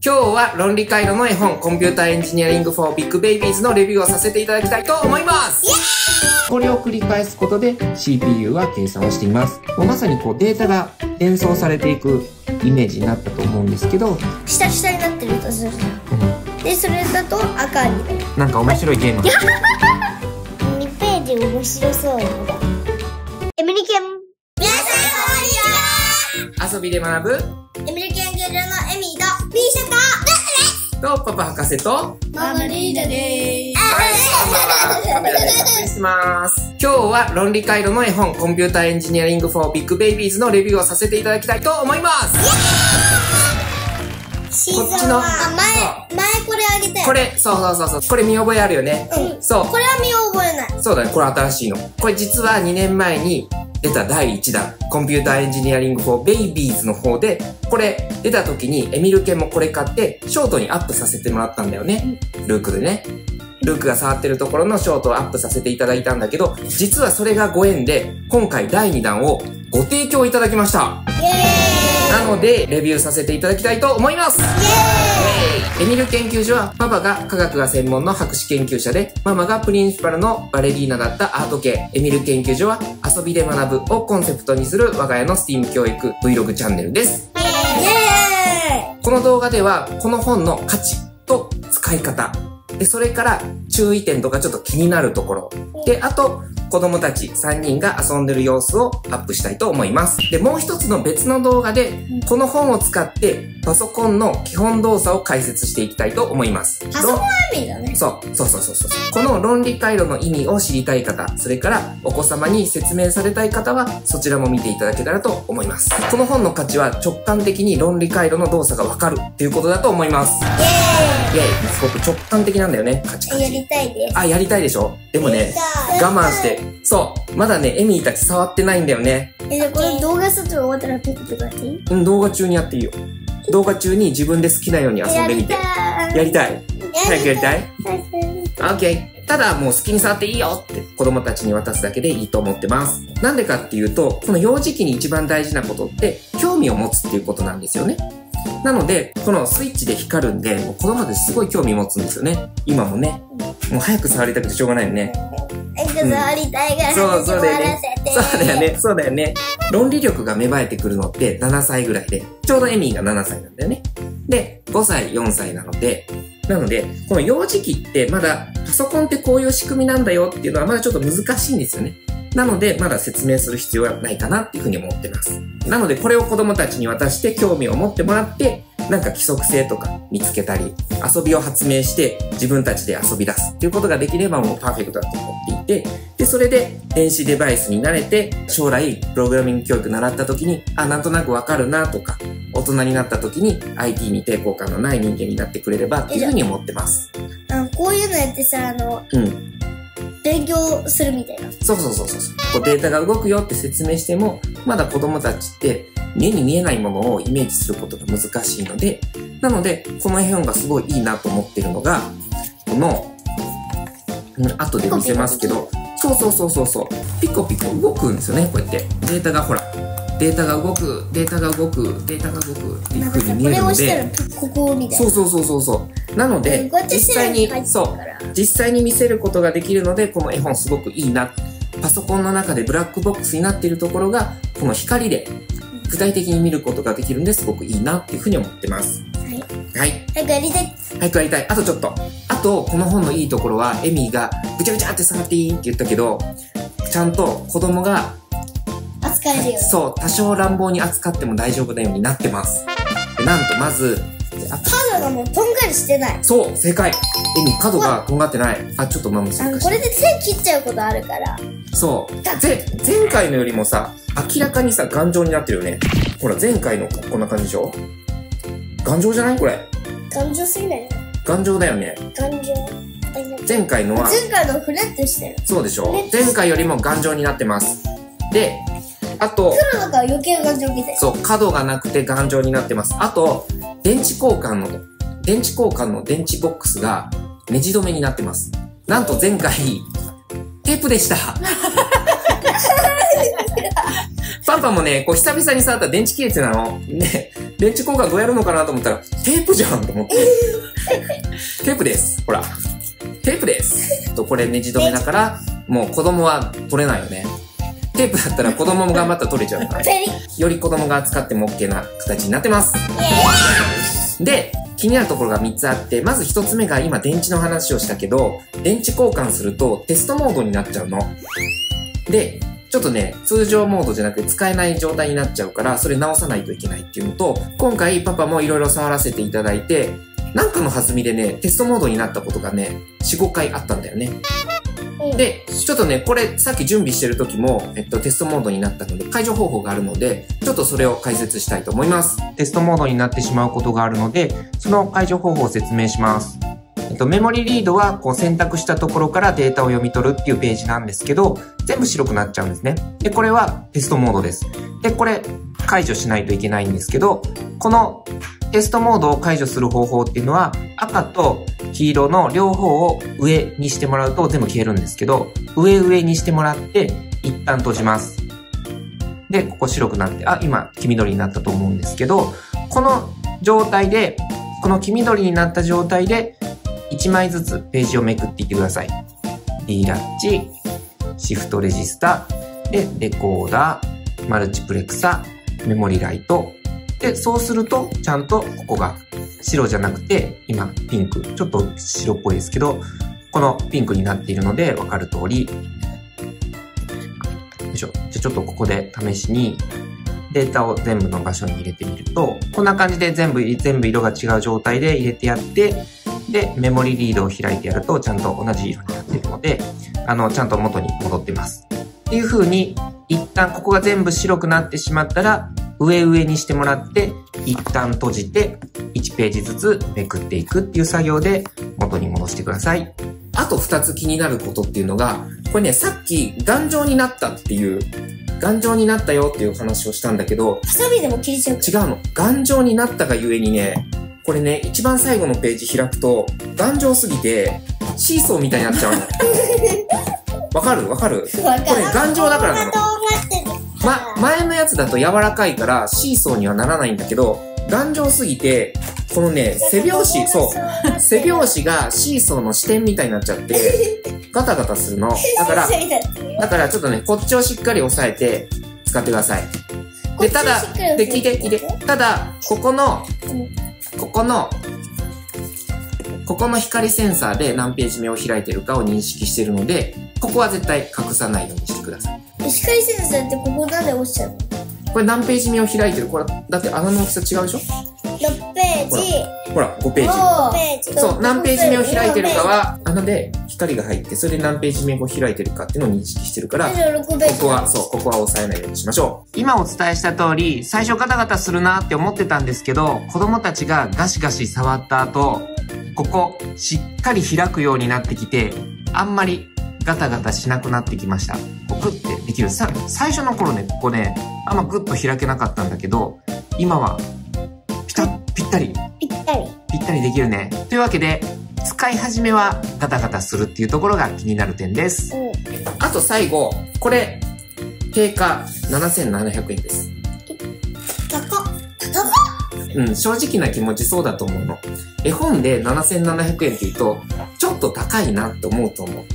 今日は論理回路の絵本コンピューターエンジニアリング for Big Babies のレビューをさせていただきたいと思います。これを繰り返すことで CPU は計算をしています。もうまさにこうデータが連想されていくイメージになったと思うんですけど、 下になってるとする。で、それだと赤になる。 なんか面白いゲーム。 2ページ面白そうなのが。エミリケン。皆さんこんにちは。 遊びで学ぶエミリケンゲルのエミとミーシャとパパ博士とママリーダでーす。 はい、こんばんは。カメラでお送りします。今日は論理回路の絵本コンピューターエンジニアリング for Big Babies のレビューをさせていただきたいと思います。こっちの前これあげて。 これ、そう。これ見覚えあるよね。そう。 これは見覚えない。 そうだね、これ新しいの。これ実は2年前に出た第1弾、コンピューターエンジニアリング for Babies の方で、これ出た時にエミルケンもこれ買ってショートにアップさせてもらったんだよね。ルークでね。ルークが触ってるところのショートをアップさせていただいたんだけど、実はそれがご縁で、今回第2弾をご提供いただきました。なので、レビューさせていただきたいと思います。エミル研究所は、パパが科学が専門の博士研究者で、ママがプリンシパルのバレリーナだったアート系。エミル研究所は、遊びで学ぶをコンセプトにする我が家の STEAM 教育 Vlog チャンネルです。この動画では、この本の価値と使い方。で、それから注意点とかちょっと気になるところ。で、あと、子供たち3人が遊んでる様子をアップしたいと思います。で、もう一つの別の動画で、この本を使ってパソコンの基本動作を解説していきたいと思います。 パソコン意味だね。 そう。この論理回路の意味を知りたい方、それからお子様に説明されたい方は、そちらも見ていただけたらと思います。この本の価値は直感的に論理回路の動作がわかるっていうことだと思います。イェーイ。すごく直感的なんだよね、カチカチ。 やりたいです。 あ、やりたいでしょ？でもね、我慢して。そう。まだね、エミーたち触ってないんだよね。 じゃあこれ動画撮影終わったらピッピとかっていい？ 動画中にやっていいよ。動画中に自分で好きなように遊んでみて。やりたい。早くやりたい？オッケー。ただもう好きに触っていいよって子供たちに渡すだけでいいと思ってます。なんでかっていうと、この幼児期に一番大事なことって興味を持つっていうことなんですよね。なので、このスイッチで光るんで、もう子供たちすごい興味持つんですよね。今もね。もう早く触りたくてしょうがないよね。 触りたいから、 そうだよね。論理力が芽生えてくるのって7歳ぐらいで、ちょうどエミーが7歳なんだよね。で、5歳、4歳なので、この幼児期ってまだパソコンってこういう仕組みなんだよっていうのはまだちょっと難しいんですよね。なので、まだ説明する必要はないかなっていうふうに思ってます。なので、これを子供たちに渡して興味を持ってもらって、なんか規則性とか見つけたり、遊びを発明して自分たちで遊び出すっていうことができればもうパーフェクトだと思っていて、で、それで電子デバイスに慣れて、将来プログラミング教育習った時に、あ、なんとなくわかるなとか、大人になった時に IT に抵抗感のない人間になってくれればっていうふうに思ってます。 こういうのやってさ、勉強するみたいな。 そう。こうデータが動くよって説明しても、まだ子供たちって目に見えないものをイメージすることが難しいので、なので、この絵本がすごいいいなと思ってるのが、この、後で見せますけど、そう。ピコピコ動くんですよね、こうやって。データがほら、データが動くっていう風に見えるので、 ここみたいな。 そう。なので、実際に見せることができるので、この絵本すごくいいな。パソコンの中でブラックボックスになっているところが、この光で具体的に見ることができるんですごくいいなっていうふうに思ってます。はい。早くやりたい。あとちょっと。あと、この本のいいところは、エミーがぐちゃぐちゃって触っていいって言ったけど、ちゃんと子供が扱えるよ。 そう、多少乱暴に扱っても大丈夫なようになってます。なんと、まず、 角がもうとんがりしてない。 そう、正解。エミ、角がとんがってない。あ、ちょっとママ難しい。 これで手切っちゃうことあるから。 そう。前回のよりもさ、明らかにさ、頑丈になってるよね。ほら、前回のこんな感じでしょ？頑丈じゃないこれ。 頑丈すぎない？ 頑丈だよね。 頑丈。 前回のフラットしてる。 そうでしょ？前回よりも頑丈になってます。で、あと、 黒だから余計頑丈みたい。 そう、角がなくて頑丈になってます。あと、電池交換の電池ボックスがネジ止めになってます。なんと前回、テープでした。パパもね、こう久々に触ったら電池切れてたの。ね、 電池交換どうやるのかなと思ったら、テープじゃんと思って。テープです。ほら。テープです。これネジ止めだから、もう子供は取れないよね。テープだったら子供も頑張ったら取れちゃうから。より子供が使っても OK な形になってます。で、気になるところが3つあって、まず1つ目が今電池の話をしたけど、電池交換するとテストモードになっちゃうの。で、ちょっとね、通常モードじゃなくて使えない状態になっちゃうから、それ直さないといけないっていうのと、今回パパもいろいろ触らせていただいて、なんかの弾みでね、テストモードになったことがね、4、5回あったんだよね。で、ちょっとね、これさっき準備してる時も、テストモードになったので、解除方法があるので、ちょっとそれを解説したいと思います。テストモードになってしまうことがあるので、その解除方法を説明します。メモリリードはこう選択したところからデータを読み取るっていうページなんですけど、全部白くなっちゃうんですね。で、これはテストモードです。で、これ解除しないといけないんですけど、このテストモードを解除する方法っていうのは、赤と黄色の両方を上にしてもらうと全部消えるんですけど、上にしてもらって一旦閉じます。で、ここ白くなって、今黄緑になったと思うんですけど、この状態で、この黄緑になった状態で、1枚ずつページをめくっていってください。D ラッチ、シフトレジスタ、で、レコーダー、マルチプレクサ、メモリライト。で、そうすると、ちゃんとここが白じゃなくて、今ピンク、ちょっと白っぽいですけど、このピンクになっているので、わかる通り。よいしょ。じゃあちょっとここで試しに、データを全部の場所に入れてみると、こんな感じで全部色が違う状態で入れてやって、で、メモリリードを開いてやると、ちゃんと同じ色になっているので、ちゃんと元に戻ってます。っていう風に、一旦ここが全部白くなってしまったら、上にしてもらって、一旦閉じて、1ページずつめくっていくっていう作業で、元に戻してください。あと2つ気になることっていうのが、これね、さっき頑丈になったっていう、頑丈になったよっていう話をしたんだけど、 ハサミでも切れちゃう。 違うの。頑丈になったがゆえにね、これね、一番最後のページ開くと、頑丈すぎて、シーソーみたいになっちゃうの。わかるこれ頑丈だからなの。前のやつだと柔らかいからシーソーにはならないんだけど、頑丈すぎて、このね、背拍子がシーソーの支点みたいになっちゃって、ガタガタするの。だからちょっとね、こっちをしっかり押さえて使ってください。で、ただ、聞いて。ただ、ここの光センサーで何ページ目を開いてるかを認識してるので、ここは絶対隠さないようにしてください。 光センサーってここなんで押しちゃうの？ これ何ページ目を開いてる？これ、だって穴の大きさ違うでしょ？ 6ページ。 ほら、5ページ。そう、何ページ目を開いてるかは、穴で光が入って、それで何ページ目を開いてるかっていうのを認識してるから、ここは押さえないようにしましょう。今お伝えした通り、最初ガタガタするなって思ってたんですけど、子供たちがガシガシ触った後、ここ、しっかり開くようになってきて、あんまりガタガタしなくなってきました。こうグッてできる。最初の頃ね、ここね、あんまグッと開けなかったんだけど、今は、ぴったりできるね。というわけで、使い始めはガタガタするっていうところが気になる点です。あと最後、これ、定価7700円です。 高っ。 正直な気持ちそうだと思うの。絵本で7700円って言うと、ちょっと高いなって思うと思う。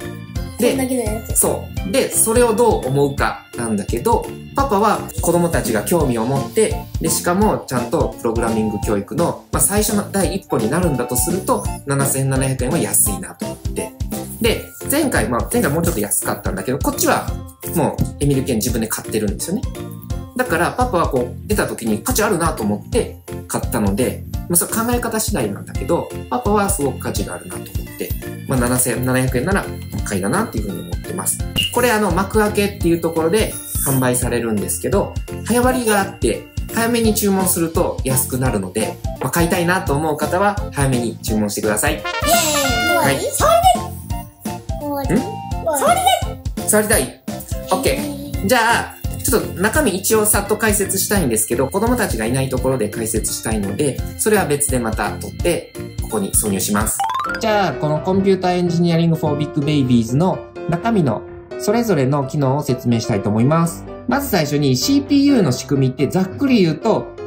で、それをどう思うかなんだけど、パパは子供たちが興味を持って、で、しかもちゃんとプログラミング教育の、最初の第一歩になるんだとすると、7700円は安いなと思って。で、前回もうちょっと安かったんだけど、こっちはもうエミル犬自分で買ってるんですよね。だからパパはこう出た時に価値あるなと思って買ったので、それ考え方次第なんだけど、パパはすごく価値があるなと思って、7700円なら高いだなっていうふうに思ってます。これ幕開けっていうところで販売されるんですけど、早割があって、早めに注文すると安くなるので、買いたいなと思う方は早めに注文してください。 イエーイ。はい。 触りたい ?OK。じゃあ、ちょっと中身一応さっと解説したいんですけど、子供たちがいないところで解説したいので、それは別でまた撮って、ここに挿入します。じゃあ、このコンピューターエンジニアリング for Big Babies の中身のそれぞれの機能を説明したいと思います。まず最初に CPU の仕組みってざっくり言うと、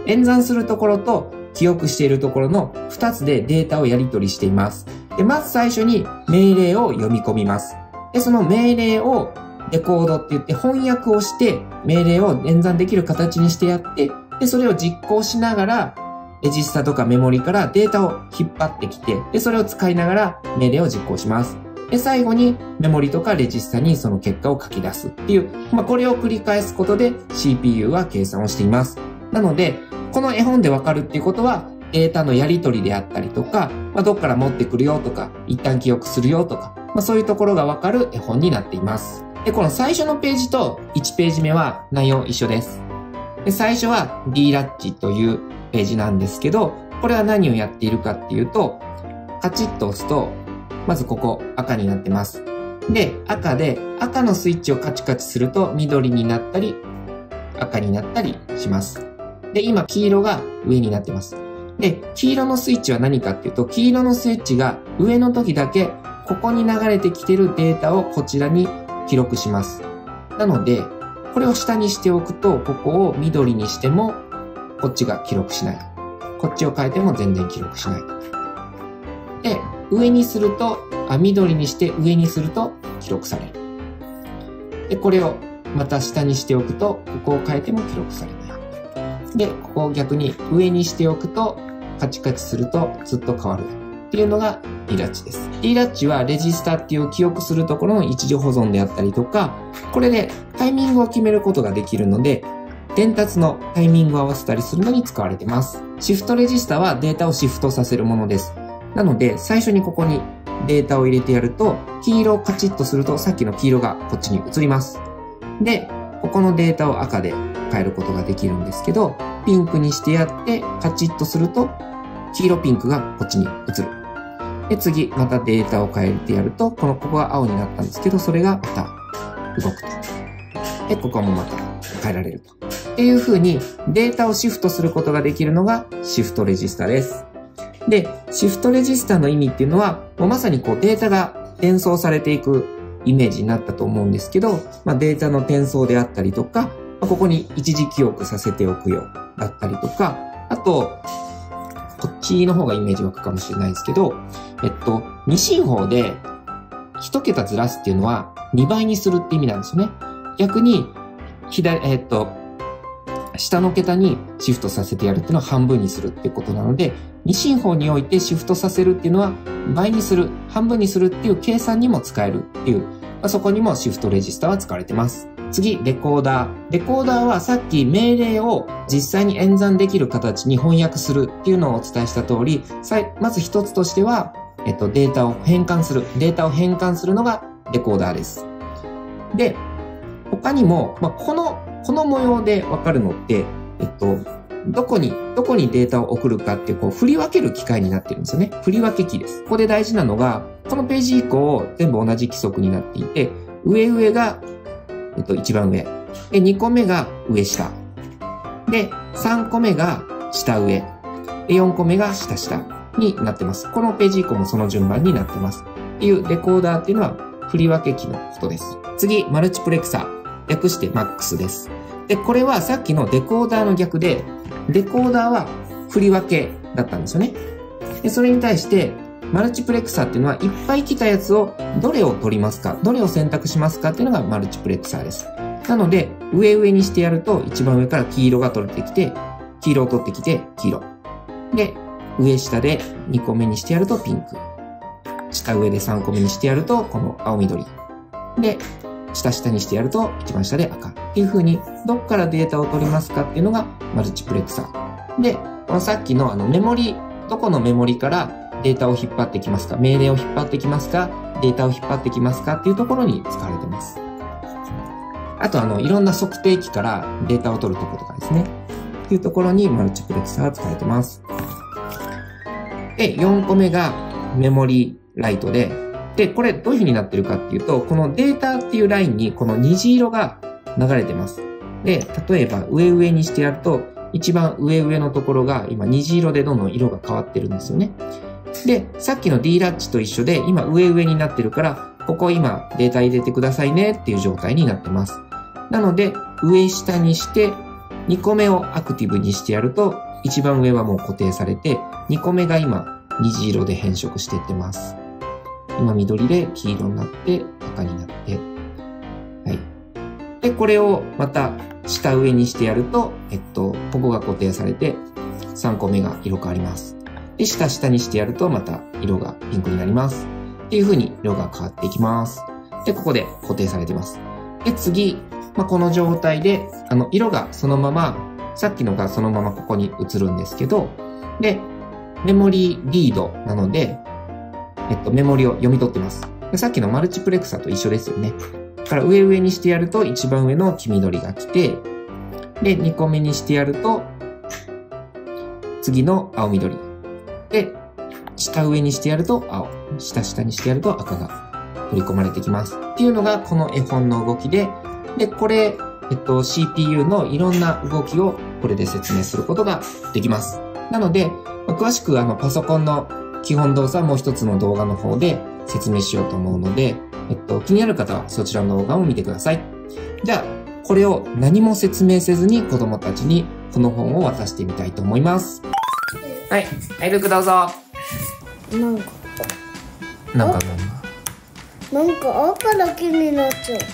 演算するところと記憶しているところの2つでデータをやり取りしています。で、まず最初に命令を読み込みます。で、その命令をデコードって言って翻訳をして命令を演算できる形にしてやって、で、それを実行しながらレジスタとかメモリからデータを引っ張ってきて、で、それを使いながら命令を実行します。で、最後にメモリとかレジスタにその結果を書き出すっていう、これを繰り返すことで CPU は計算をしています。なので、この絵本でわかるっていうことは、データのやり取りであったりとか、どっから持ってくるよとか、一旦記憶するよとか、そういうところがわかる絵本になっています。で、この最初のページと1ページ目は内容一緒です。で、最初は D ラッチというページなんですけど、これは何をやっているかっていうと、カチッと押すと、まずここ赤になってます。で、赤のスイッチをカチカチすると緑になったり、赤になったりします。で、今黄色が上になってます。で、黄色のスイッチは何かっていうと、黄色のスイッチが上の時だけ、ここに流れてきてるデータをこちらに記録します。なので、これを下にしておくと、ここを緑にしても、こっちが記録しない。こっちを変えても全然記録しない。で、上にすると、緑にして上にすると記録される。で、これをまた下にしておくと、ここを変えても記録されない。で、ここを逆に上にしておくと、カチカチするとずっと変わる。っていうのが D ラッチです。D ラッチはレジスタっていう記憶するところの一時保存であったりとか、これでタイミングを決めることができるので、伝達のタイミングを合わせたりするのに使われています。シフトレジスタはデータをシフトさせるものです。なので、最初にここにデータを入れてやると、黄色をカチッとすると、さっきの黄色がこっちに移ります。で、ここのデータを赤で変えることができるんですけど、ピンクにしてやって、カチッとすると、黄色ピンクがこっちに移る。で、次、またデータを変えてやると、ここが青になったんですけど、それがまた動くと。で、ここもまた変えられると。っていう風に、データをシフトすることができるのがシフトレジスタです。で、シフトレジスタの意味っていうのは、もうまさにデータが転送されていくイメージになったと思うんですけど、データの転送であったりとか、ここに一時記憶させておくよ、だったりとか、あと、こっちの方がイメージ湧くかもしれないですけど、二進法で一桁ずらすっていうのは2倍にするって意味なんですよね。逆に、下の桁にシフトさせてやるっていうのは半分にするっていうことなので、二進法においてシフトさせるっていうのは倍にする、半分にするっていう計算にも使えるっていう、そこにもシフトレジスタは使われてます。次、レコーダー。レコーダーはさっき命令を実際に演算できる形に翻訳するっていうのをお伝えした通り、まず一つとしては、データを変換するのがレコーダーです。で、他にも、この模様でわかるのって、どこにデータを送るかって振り分ける機械になってるんですよね。振り分け機です。ここで大事なのが、このページ以降全部同じ規則になっていて、上が、一番上。で、2個目が上下。で、3個目が下上。で、4個目が下下になってます。このページ以降もその順番になってます。っていうレコーダーっていうのは振り分け機のことです。次、マルチプレクサー。略して MAX です。で、これはさっきのデコーダーの逆で、デコーダーは振り分けだったんですよね。で、それに対して、マルチプレクサーっていうのはいっぱい来たやつをどれを取りますか、どれを選択しますかっていうのがマルチプレクサーです。なので、上にしてやると一番上から黄色が取れてきて、黄色を取ってきて黄色。で、上下で2個目にしてやるとピンク。下上で3個目にしてやるとこの青緑。で、下にしてやると一番下で赤。っていう風にどっからデータを取りますかっていうのがマルチプレクサー。で、このさっきのメモリ、どこのメモリからデータを引っ張ってきますか、命令を引っ張ってきますか、データを引っ張ってきますかっていうところに使われてます。あといろんな測定器からデータを取るところとかですね。っていうところにマルチプレクサーが使われてます。で、4個目がメモリライトで、これどういう風になってるかっていうと、このデータっていうラインにこの虹色が流れてます。で、例えば上にしてやると、一番上のところが今虹色でどんどん色が変わってるんですよね。で、さっきの D ラッチと一緒で、今上になってるから、ここ今データ入れてくださいねっていう状態になってます。なので、上下にして、 2個目をアクティブにしてやると、一番上はもう固定されて、2個目が今、虹色で変色していってます。今緑で黄色になって、赤になって、はい。で、これをまた下上にしてやると、ここが固定されて、3個目が色変わります。で、下にしてやると、また色がピンクになります。っていう風に色が変わっていきます。で、ここで固定されてます。で、次、この状態で、色がそのまま、さっきのがそのままここに移るんですけど、で、メモリーリードなので、メモリを読み取ってます。で、さっきのマルチプレクサーと一緒ですよね。だから上にしてやると一番上の黄緑が来て、で、2個目にしてやると、次の青緑。で、下上にしてやると青。下にしてやると赤が取り込まれてきます。っていうのがこの絵本の動きで、で、これ、CPU のいろんな動きをこれで説明することができます。なので、詳しくパソコンの基本動作はもう一つの動画の方で説明しようと思うので、気になる方はそちらの動画を見てください。じゃあ、これを何も説明せずに子供たちにこの本を渡してみたいと思います。はい、ルクどうぞ。なんか赤だけになっちゃう。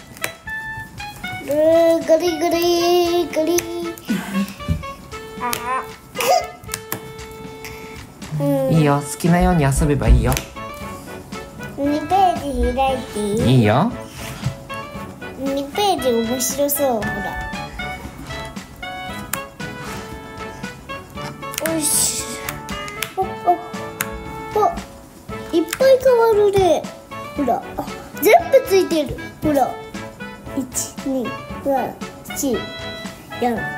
ガリガリガリ。 いいよ、好きなように遊べばいいよ。 2ページ開いていい？ いいよ。 2ページ面白そう、ほら。よし。いっぱい変わるね。ほら、全部ついてる。ほら。1、2、3、4、4。なんか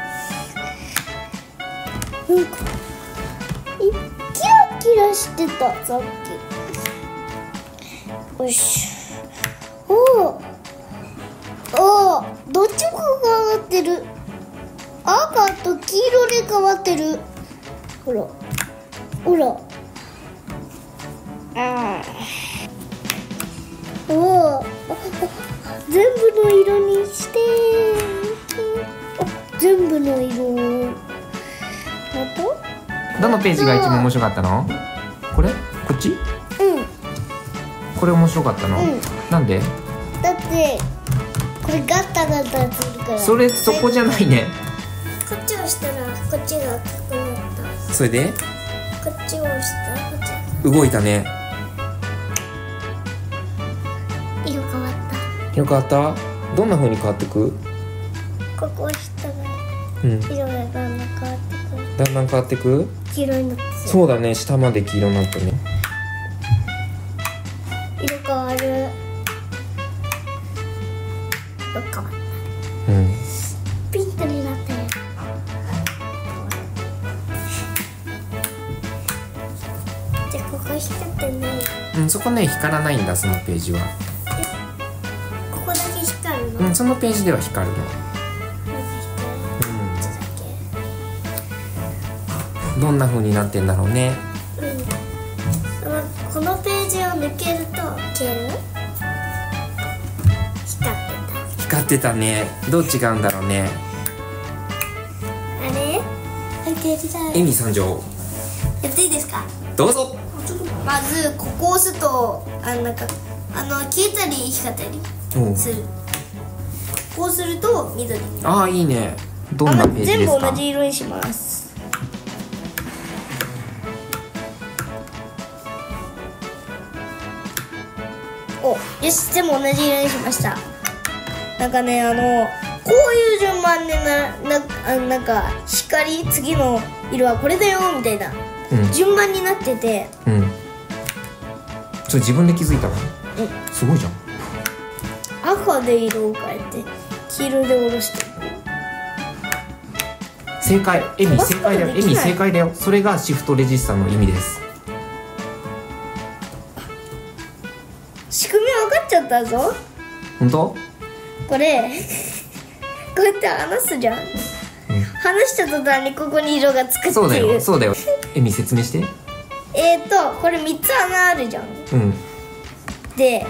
キラキラしてた、さっき。よし。どっちも変わってる。赤と黄色で変わってる。ほら。全部の色にして。全部の色。 どのページが一番面白かったの？これ？こっち？これ面白かったの？なんで？ だってこれガタガタするから。 そこじゃないね。 こっちを押したらこっちが赤くなった。 それで？ こっちを押したらこっち。 動いたね。 色変わった。 色変わった？どんな風に変わってく？ ここ押したら色がだんだん変わってくる。 だんだん変わってく？ 黄色になってる。 そうだね、下まで黄色になったね。 色変わる。色変わった。ピンクになったよ。じゃあここ光ってない。 そこね、光らないんだ、そのページは。 ここだけ光るの？ そのページでは光るの。どんな風になってんだろうね。 このページを抜けると消える？ 光ってたね。どう違うんだろうね。 あれ？ エミ参上。 やっていいですか？ どうぞ。 まずここを押すと消えたり光ったりする。こうすると緑になる。 ああ、いいね。どんなページですか？ 全部同じ色にします。よし、全部同じ色にしました。なんかね、こういう順番でなんか光、次の色はこれだよみたいな、順番になってて。 それ自分で気づいたの？すごいじゃん。 赤で色を変えて黄色で下ろしていく。 正解。エミ正解だよ。エミ正解だよ。それがシフトレジスタの意味です。 仕組み分かっちゃったぞ。 本当？ これこうやって離すじゃん。離した途端にここに色がつくっていう。 そうだよ、そうだよ。エミ説明して。 これ3つ穴あるじゃん。で、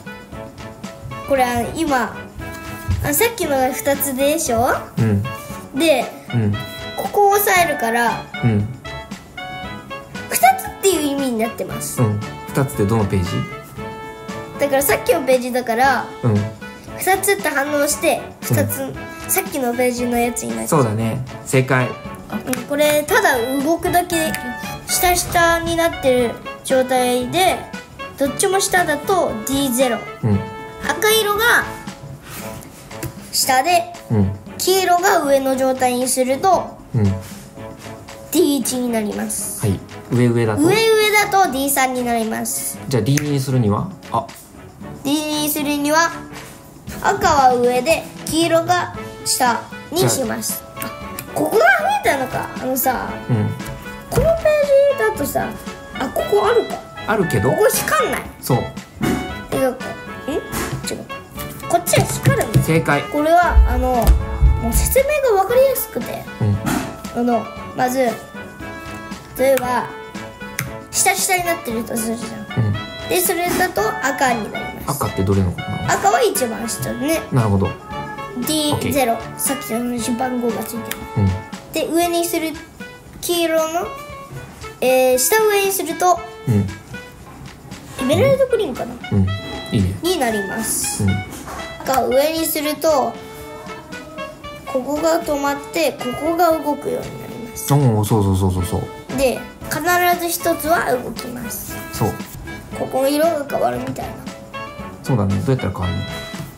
これ今さっきのが2つでしょ。 で、 うんここを押さえるからうん 2つっていう意味になってます。 うん。2つってどのページ？ だからさっきのページだからうん 2つって反応して2つ、さっきのページのやつになっちゃう。 そうだね、正解。 これただ動くだけ下下になってる状態で、どっちも下だと D0、 うん赤色が下でうん黄色が上の状態にするとうん。 D1 になります。 はい。上だと。 上だと D3 になります。 じゃあ D2 にするには？あ、 D2 にするには赤は上で黄色が下にします。あ、ここが増えたのか。さ、 うん。 このページだとさ、あ、ここあるか。 あるけど。 ここ光んない。 そう。 てか、違う。こっちは光るんです。 正解。 これはもう説明が分かりやすくて、 うん。 まず例えば下になってるとするじゃん。 うん。 でそれだと赤になります。 赤ってどれのことなの？ 赤は一番下ね。 なるほど。 D0、さっきの同じ番号がついてる。 うん。 で上にする黄色の、下上にするとうんエメラルドグリーンかな、 うん。いいね。 になります。 うん。 赤を上にするとここが止まってここが動くようになります。 おお、そうで必ず一つは動きます。 そう。 ここの色が変わるみたいな。 そうだね。どうやったら変わるの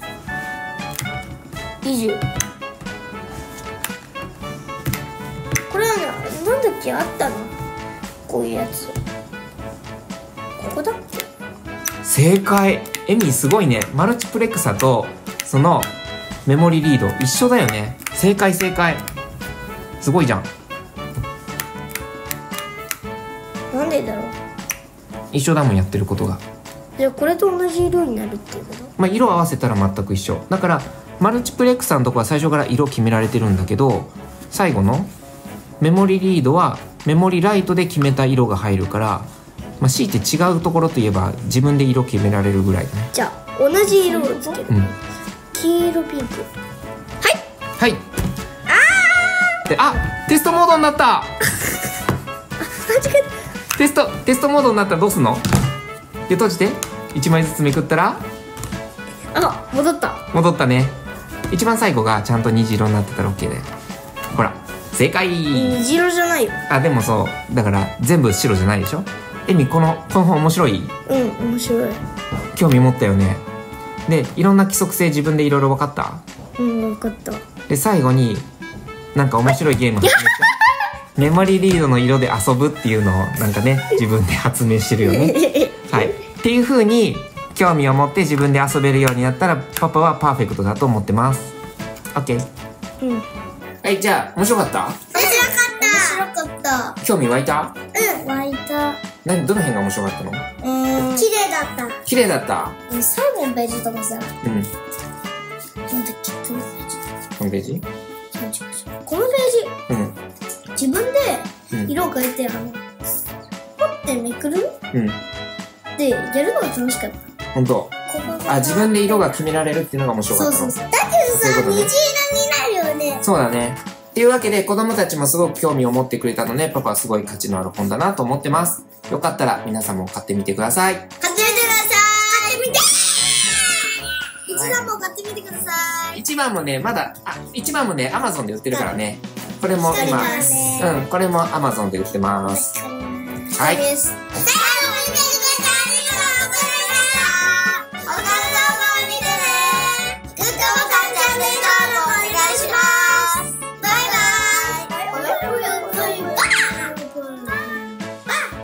20。これはね、なんだっけ、あったのこういうやつ。ここだっけ。 正解。エミすごいね。マルチプレクサとそのメモリリード一緒だよね。正解。すごいじゃん。 なんでだろう。 一緒だもん、やってることが。 じゃあこれと同じ色になるっていうこと？ まあ、色合わせたら全く一緒だから、マルチプレクサのとこは最初から色決められてるんだけど、最後のメモリリードはメモリライトで決めた色が入るから、まあ、強いて違うところといえば自分で色決められるぐらいだね。 じゃあ同じ色をつける、黄色ピンク。 はい。で、テストモードになったテストモードになったらどうすんの？で、閉じて1枚ずつめくったら戻ったね。一番最後がちゃんと虹色になってたら OK で、ほら正解。 虹色じゃないよ。 でもそうだから全部白じゃないでしょ。エミ、この本面白い？ 面白い。 興味持ったよね。で、いろんな規則性自分でいろいろ分かった？ 分かった。 で、最後になんか面白いゲーム始めたメモリリードの色で遊ぶっていうのをなんかね、自分で発明してるよねはい。っていう風に興味を持って自分で遊べるようになったら、パパはパーフェクトだと思ってます。 OK。 はい、じゃあ面白かった？ 面白かった。 興味湧いた？ 湧いた。 どの辺が面白かったの？ 綺麗だった。 綺麗だった。 最後のページとかさ、なんだっけ、どのページ？ このページ？ このページ、自分で色を変えて、ポッてめくる？で、やるのが楽しかった。 ほんと？自分で色が決められるっていうのが面白かったの？ そう。だけどさ、虹色になるよね。 そうだね。っていうわけで、子供たちもすごく興味を持ってくれたので、パパはすごい価値のある本だなと思ってます。よかったら皆さんも買ってみてください。 買ってみて1番も買ってみてください。 1番もね、1番もね、Amazon で売ってるからね。これも今、これも Amazon で売ってます。はい。